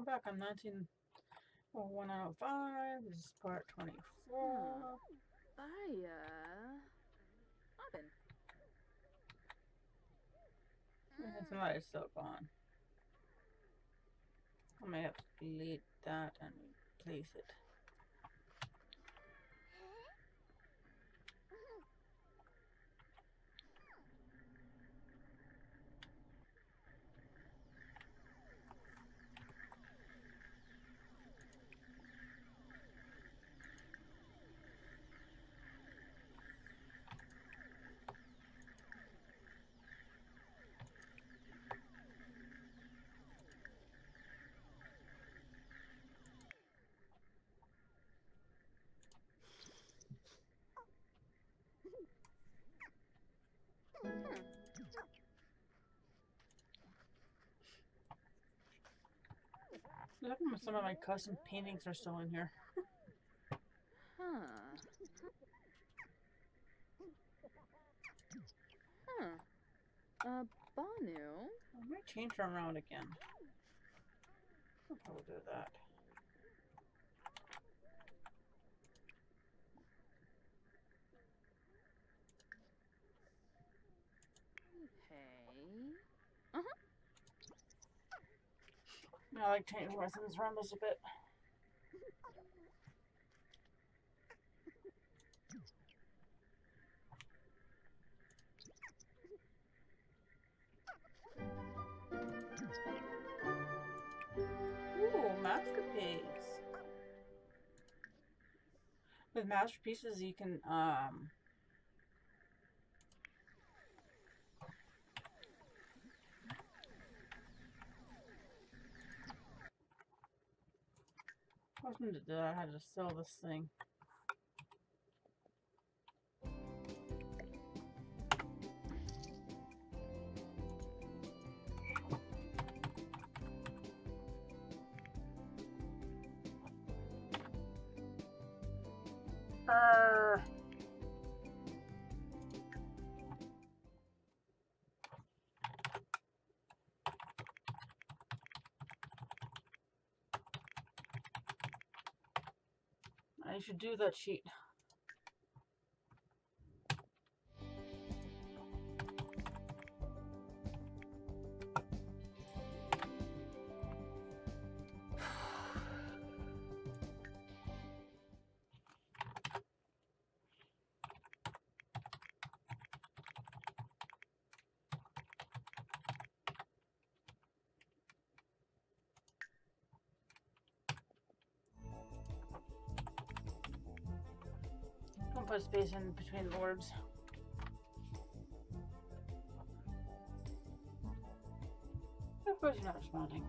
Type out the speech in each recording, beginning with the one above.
I'm back on 1905. This is part 24. Open. And somebody's still gone. I may have to delete that and replace it. Look at some of my custom paintings are still in here. Banu? I might change her around again. I'll probably do that. Hey. I like changing my things around just a bit. Ooh, masterpiece. With masterpieces, you can I was going to do that. I had to sell this thing. I should do that sheet. Don't put space in between the words. Of course you're not responding.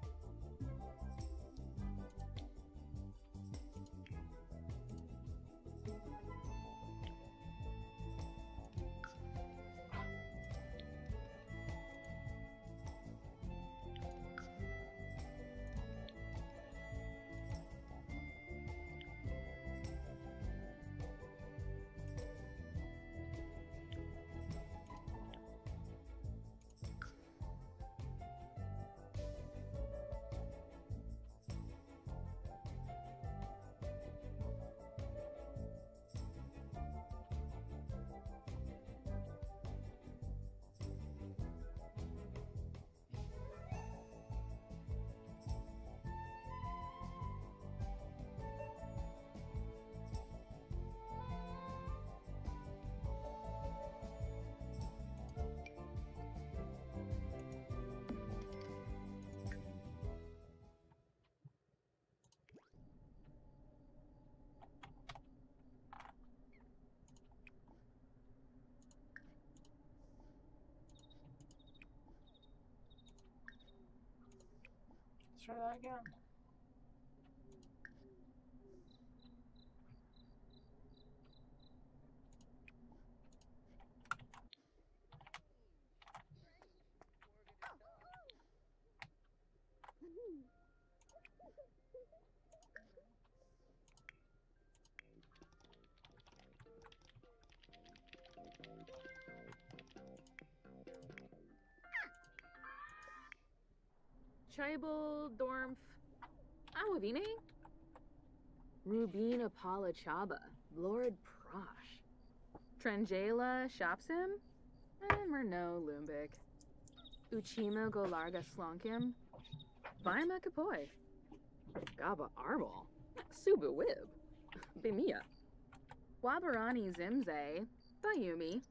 Let's try that again. Tribal Dormf Awavine? Rubina Palachaba, Lord Prosh. Trangela Shopsim? Merno Lumbik. Uchima Golarga Slonkim? Baima Kapoi. Gaba Arbol. Suba Wib. Bimia. Wabarani Zimze. Bayumi.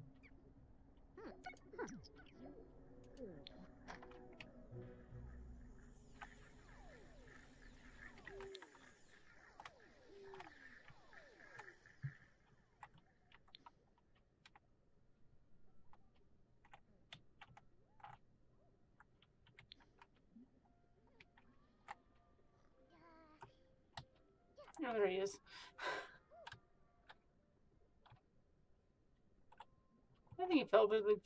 Oh, there he is. I think he fell with the.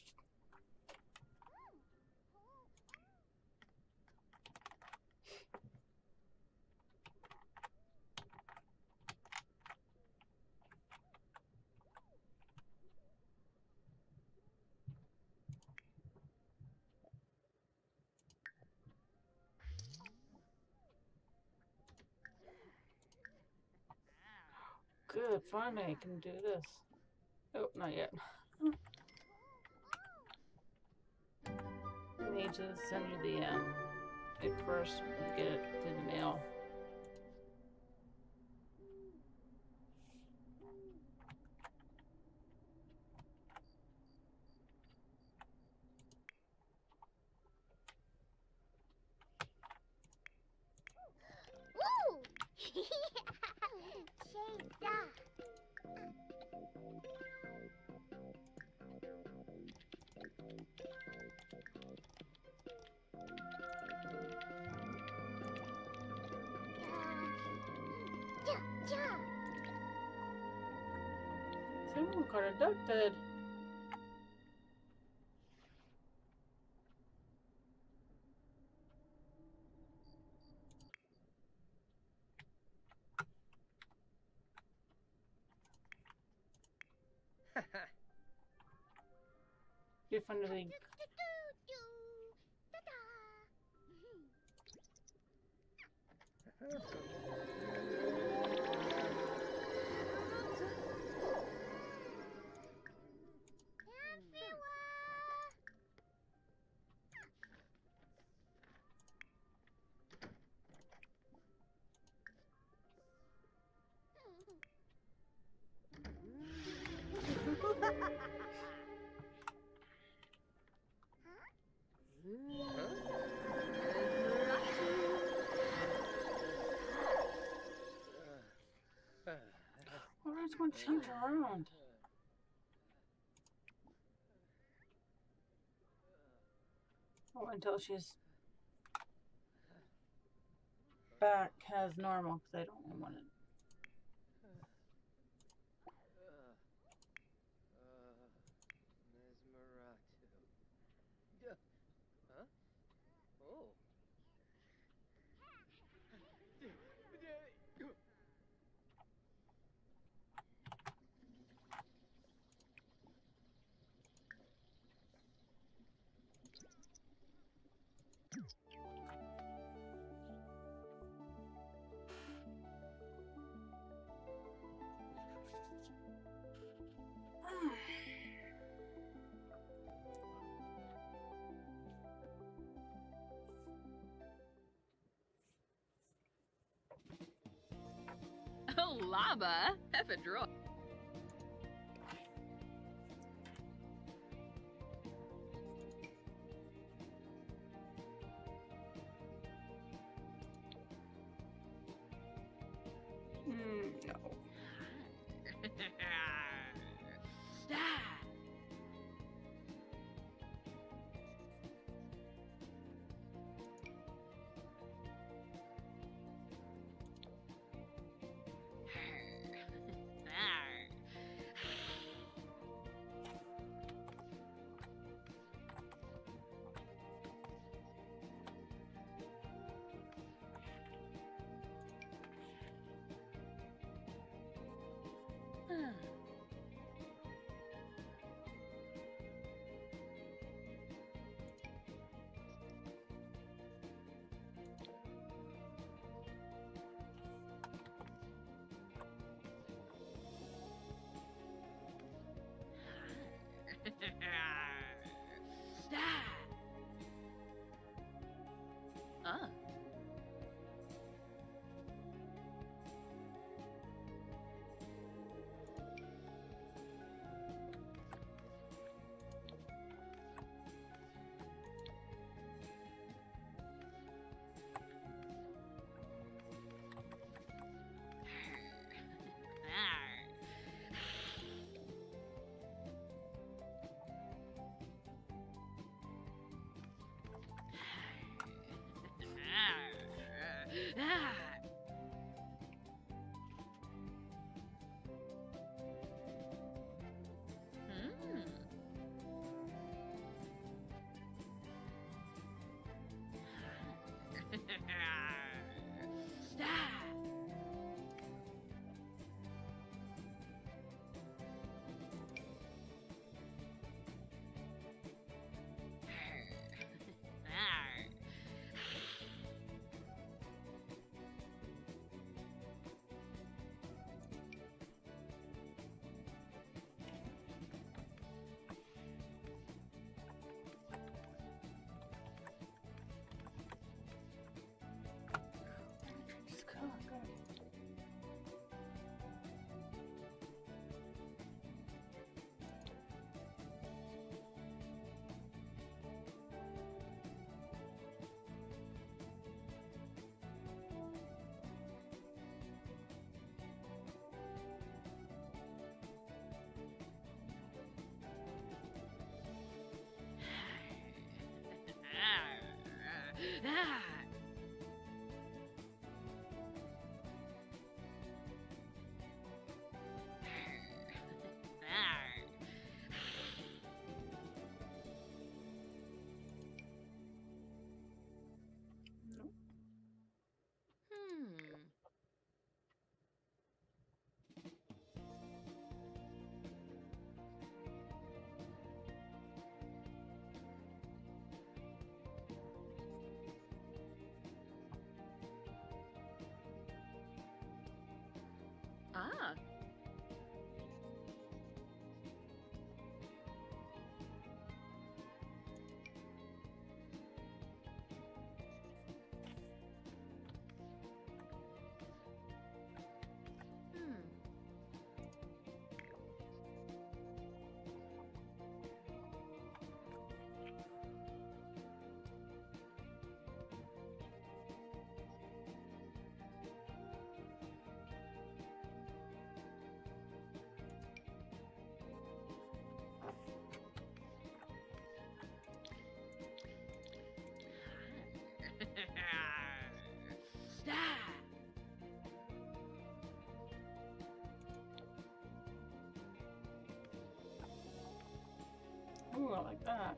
Good, finally I can do this. Oh, not yet. We need to send you the it first, get it through the mail. Woo! Chase Someone caught a duck dead. You finally. Well, I just want to change around. Oh, until she's back as normal, because I don't want it. Oh, Laba. Ephedro. No. Ah. Just go, go. Nope. Ah. Ooh, I like that.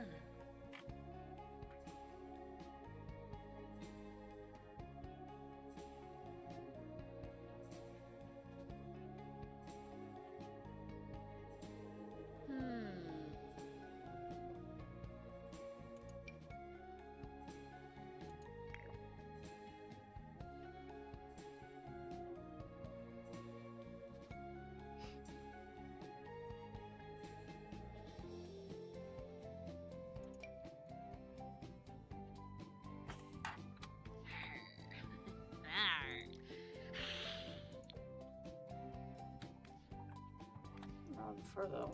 For the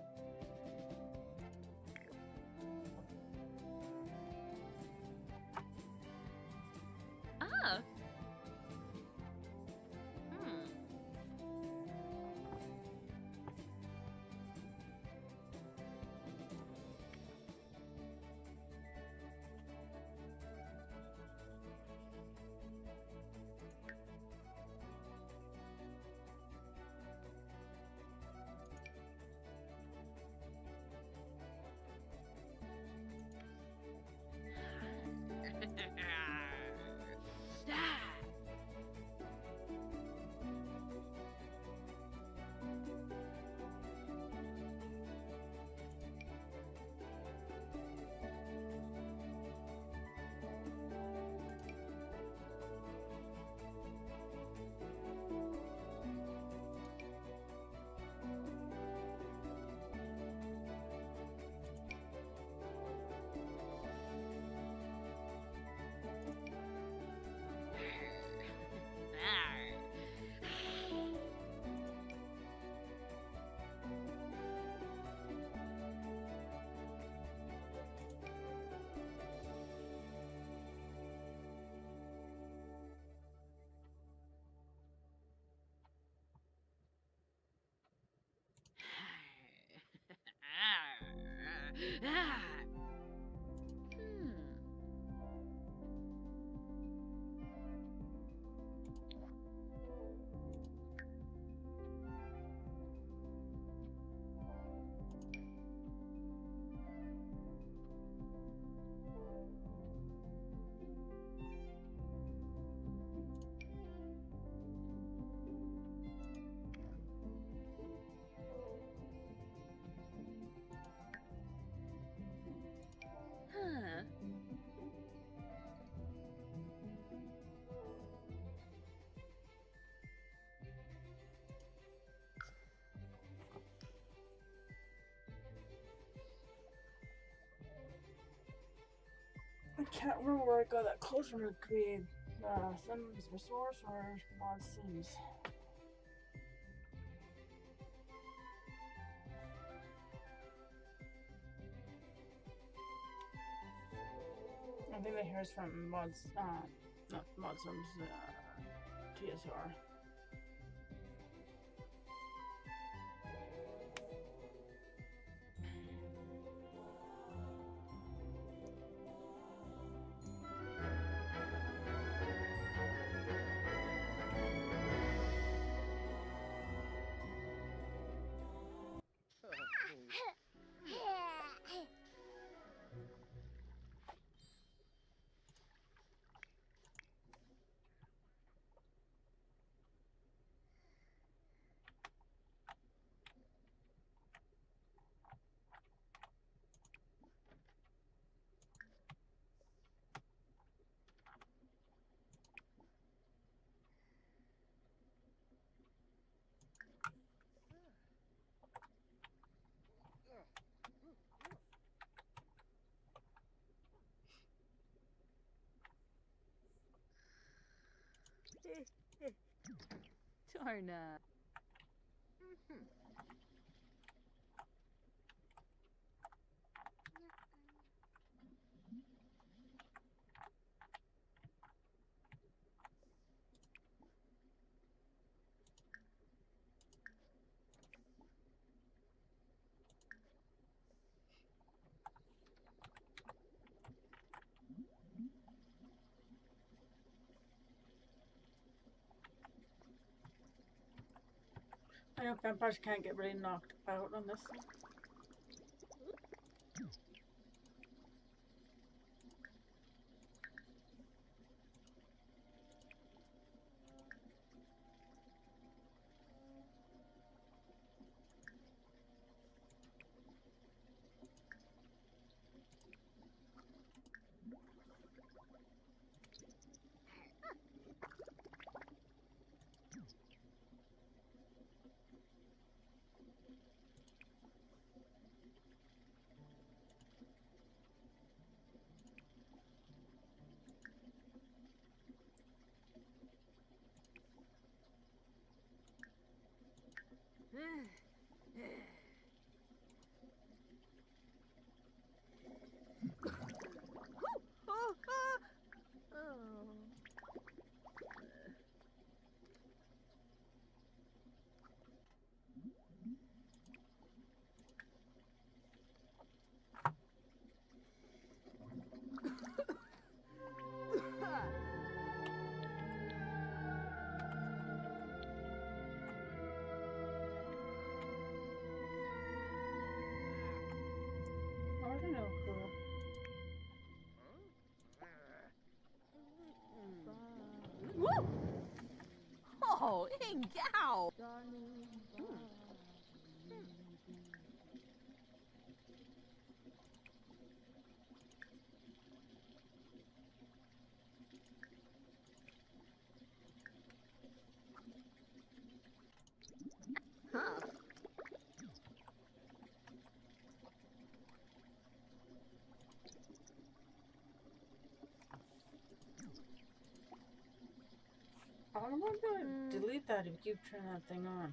Ah. can't remember where I got that close from. It could be Sims Resource or Mod Sims. I think the hair's from Mods, not Mod Sims, TSR. Darna. I know vampires can't get really knocked out on this. I don't know who. Woo! Oh, Ingao! Huh. I don't want to delete that if you keep turning that thing on.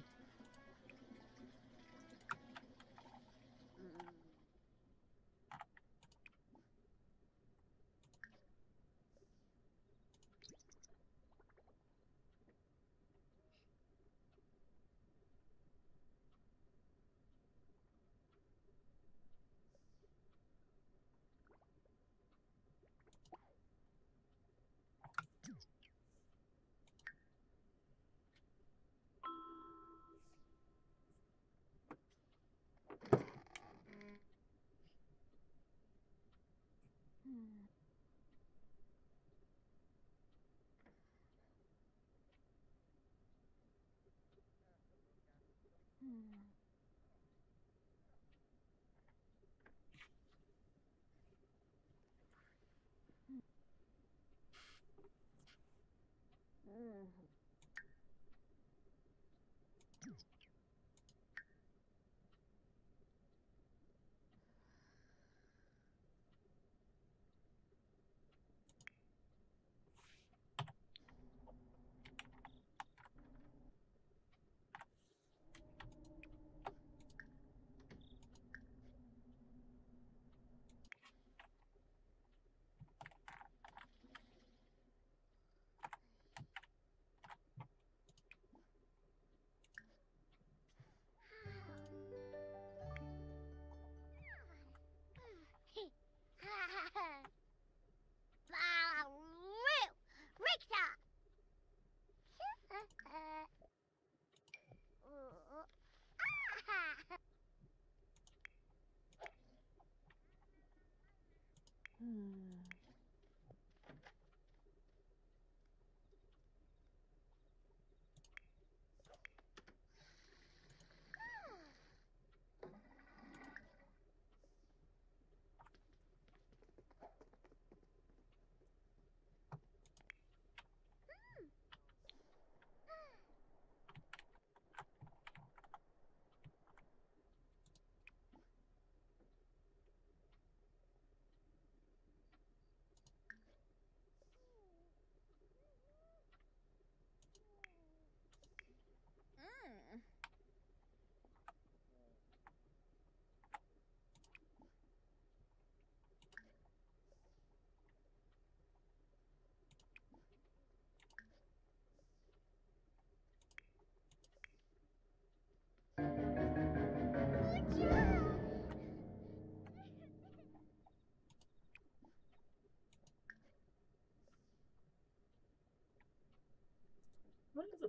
What is it?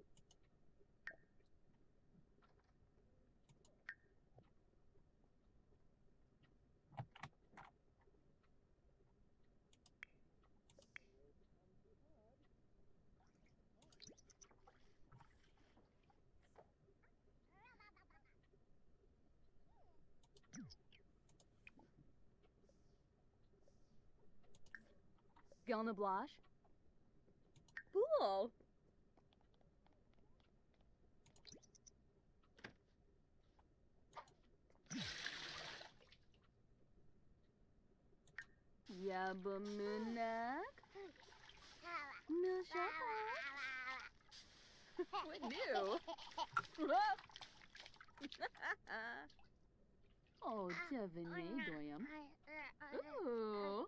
Gilna Blash? Cool. Yabamunak? Milshaka? What new? Oh, Devin Doyam. Ooh.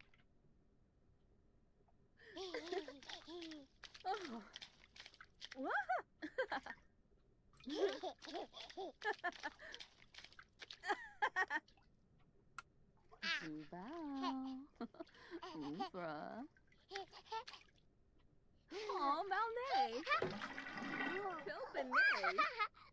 Oh. What? Zubao. Oofra. Oh, Malnay. Pilpanay.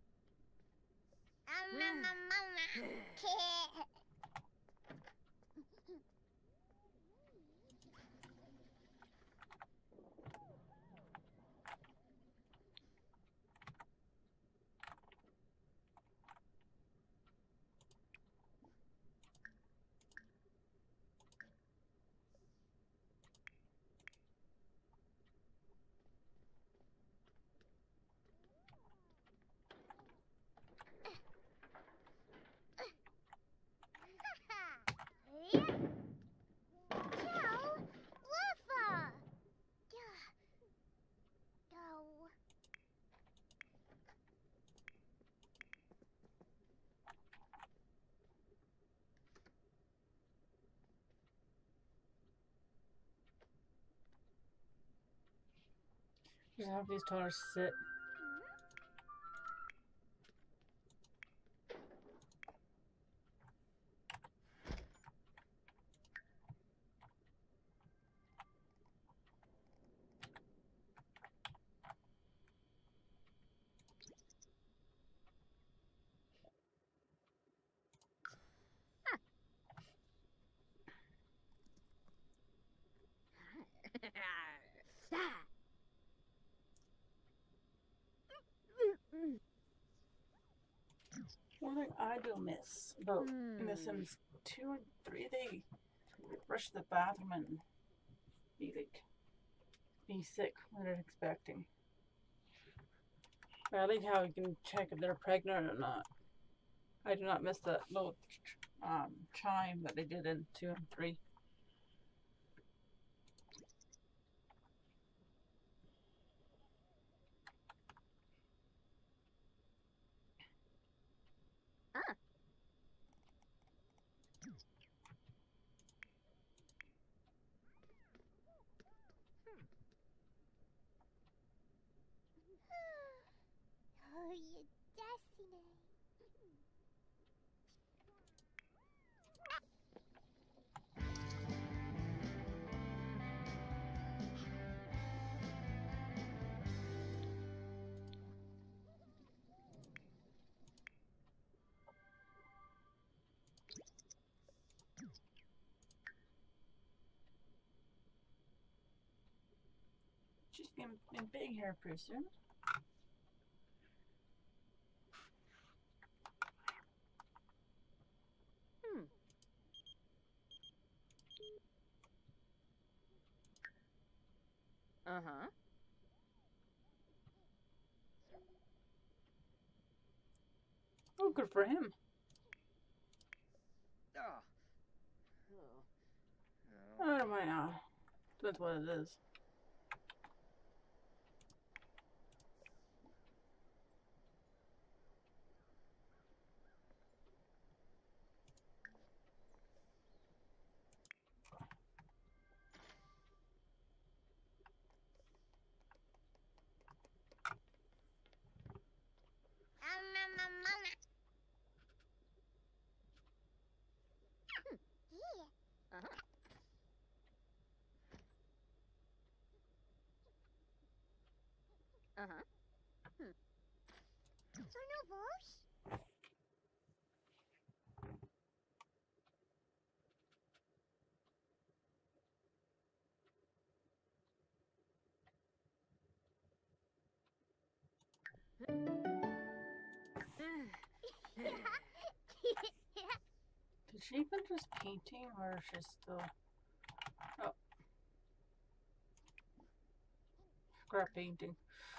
Just have these toddlers sit. One thing I do miss about in The Sims 2 and 3, they rush to the bathroom and be sick when they're expecting. I like how you can check if they're pregnant or not. I do not miss that little chime that they did in 2 and 3. Oh, your destiny. She's gonna be big here pretty soon. Uh-huh. Oh, good for him. I don't mind. That's what it is. Yeah. Uh-huh. Uh-huh. Co nowość? Did she finish painting or is she still... Oh. Scrap painting.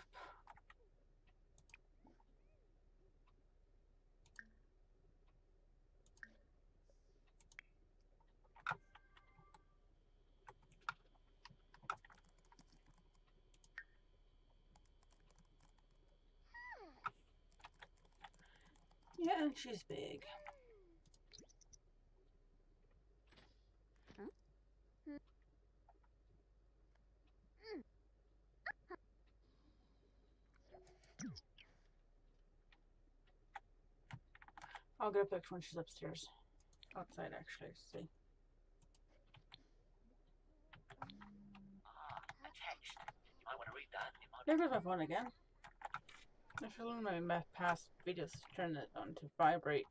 Yeah, she's big. I'll get a picture when she's upstairs. Outside, actually, see. There goes my phone again. I should learn my past videos to turn it on to vibrate.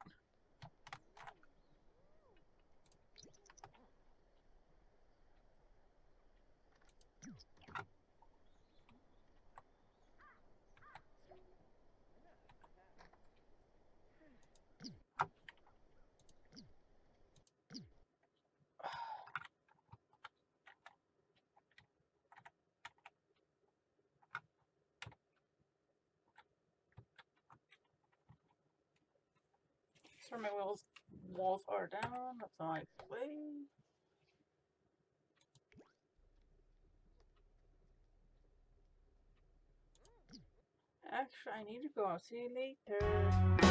So my walls are down. That's how I play. Actually, I need to go. I'll see you later.